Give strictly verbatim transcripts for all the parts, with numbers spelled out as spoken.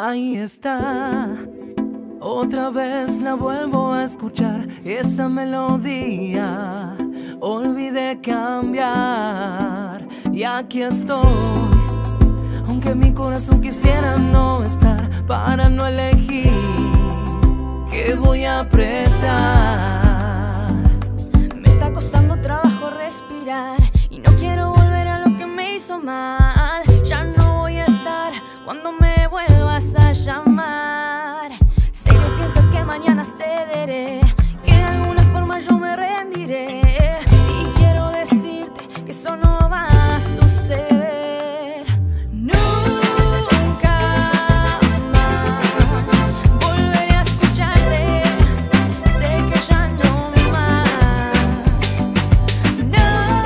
Ahí está, otra vez la vuelvo a escuchar, esa melodía. Olvidé cambiar y aquí estoy, aunque mi corazón quisiera no estar, para no elegir que voy a apretar. Me está costando trabajo respirar y no quiero volver a lo que me hizo mal. Ya no voy a estar cuando me vuelvas a llamar. Sé que piensas que mañana cederé, que de alguna forma yo me rendiré, y quiero decirte que eso no va a suceder. Nunca más volveré a escucharte. Sé que ya no más. No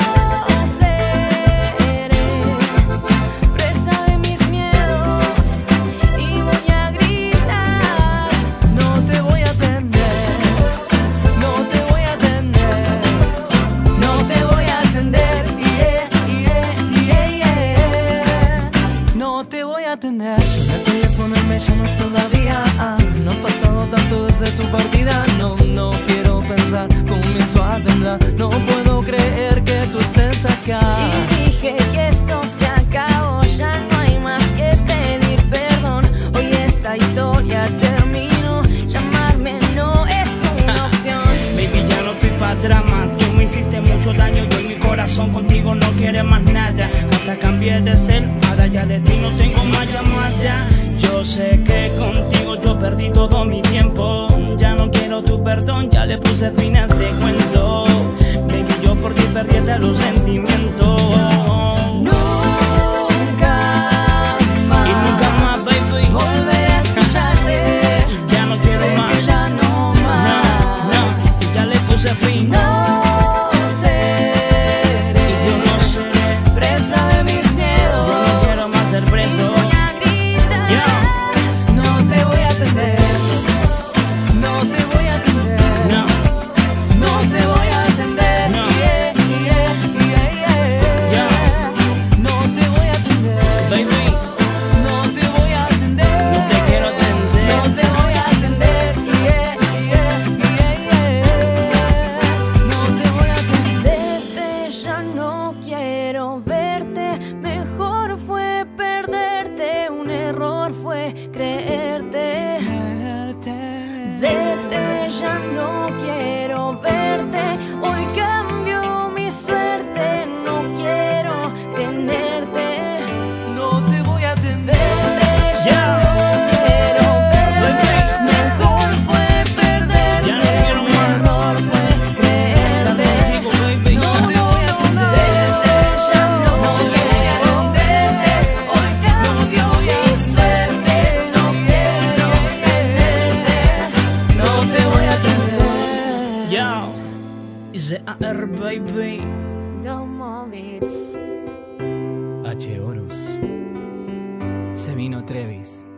seré presa de mis miedos y voy a gritar. No te voy a atender, no te voy a atender, no te voy a atender, yeah, yeah, yeah, yeah. No te voy a atender. Suena el teléfono y me llamas todavía. Ah, no ha pasado tanto desde tu partida. No, no quiero pensar, comienzo a temblar. No puedo creer que tú estés acá. Y dije que esto se acabó, ya no hay más que pedir perdón. Hoy esa historia terminó, llamarme no es una opción. Baby, ya no estoy pa' drama. Tú me hiciste mucho daño, yo en mi corazón contigo no quiere más nada. Hasta cambié de ser, ahora ya de ti no tengo más llamada. Yo sé que contigo yo perdí todo mi tiempo. Ya no quiero tu perdón, ya le puse fin a este cuento. Baby, yo por ti perdí hasta los sentimientos. Nunca más, Y nunca más, baby, volveré a escucharte. ya no quiero Sé más. que ya no No, más. no, ya le puse fin. No seré Y yo no seré, presa de mis miedos. yo no quiero más ser preso. Voy a gritar. Yeah. No te voy a atender, no te voy a atender, No, no te voy a atender, No. yeah, yeah, yeah, yeah. Yeah. No te voy a atender, baby, no te voy a atender, no te quiero atender. no te voy a atender, yeah, yeah, yeah, yeah. No te voy a atender. Vete, ya no quiero verte. Mejor fue perderte, un error fue creerte. Vete, ya no quiero verte. Hoy cambio mi suerte, no quiero tenerte. No te voy a atender. Vete, ya Yeah. no quiero verte. Mejor fue perderte, Ya no quiero un más. error fue creerte. Contigo, baby. No te voy a atender. Vete, ya no quiero verte. Hoy cambio mi suerte, no quiero tenerte. No te voy a atender. Yo, dice A R, baby. No more beats. H. Horus, Semino Trevis.